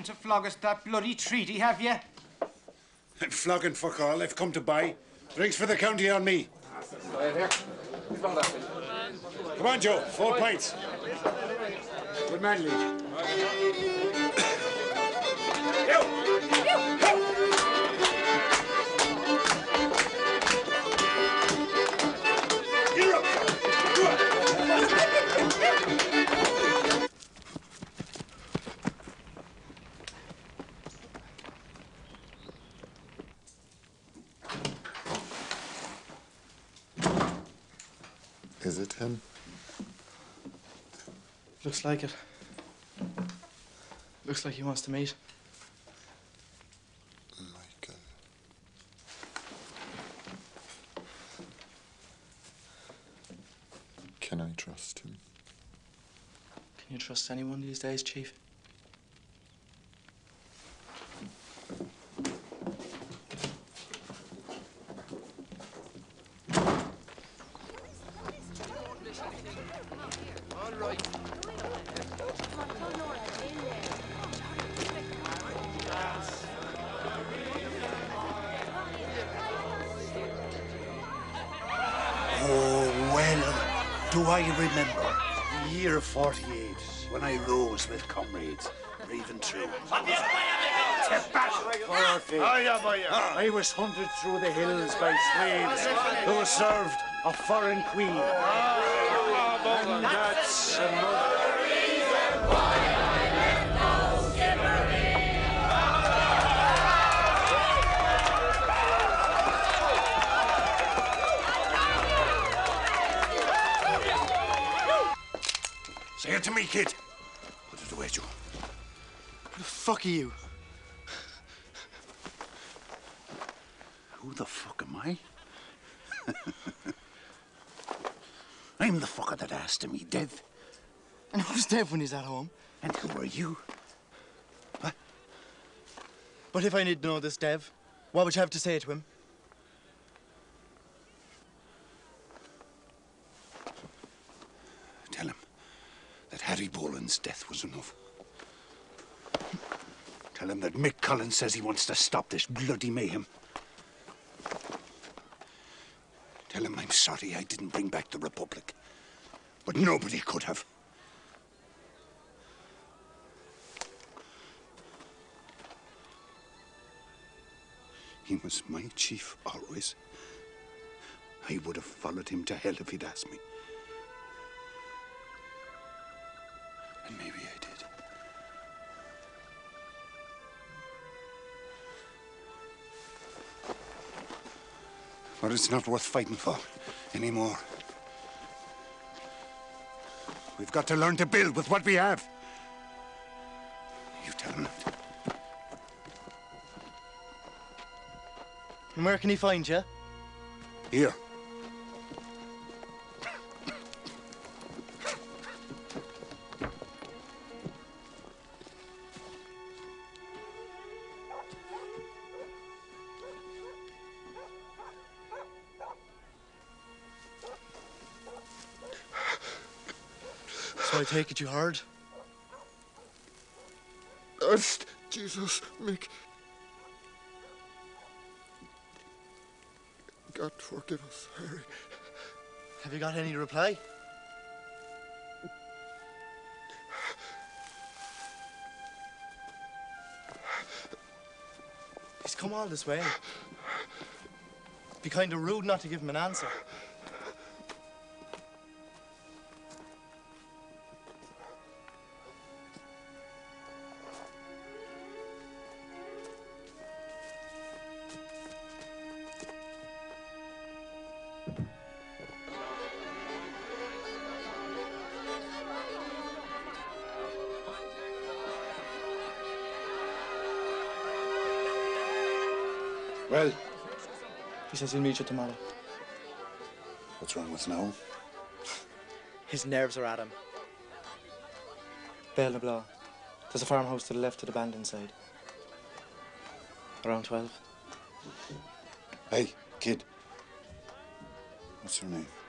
come to flog us that bloody treaty, have you? I'm flogging fuck all. I've come to buy. Drinks for the county on me. Come on, Joe. 4 pints. Good man, Lee. Is it him? Looks like it. Looks like he wants to meet. Michael. Can I trust him? Can you trust anyone these days, Chief? Do I remember the year 48 when I rose with comrades, brave and true? To battle for our faith. I was hunted through the hills by slaves who were served a foreign queen. And that's another reason why I left no skippery. Say it to me, kid. Put it away, Joe. Who the fuck are you? Who the fuck am I? I'm the fucker that asked him, Dev. And who's Dev when he's at home? And who are you? What? But if I need to know this Dev, what would you have to say to him? Tell him that Harry Boland's death was enough. Tell him that Mick Collins says he wants to stop this bloody mayhem. Tell him I'm sorry I didn't bring back the Republic, but nobody could have. He was my chief always. I would have followed him to hell if he'd asked me. And maybe I did. But it's not worth fighting for anymore. We've got to learn to build with what we have. You tell him that. And where can he find you? Here. So I take it you heard? Ask Jesus, Mick. God forgive us, Harry. Have you got any reply? He's come all this way. Be kind of rude not to give him an answer. Well, He says he'll meet you tomorrow. what's wrong with now? His nerves are at him. Bale na Blah. There's a farmhouse to the left of the band inside. Around 12. Hey, kid. What's your name?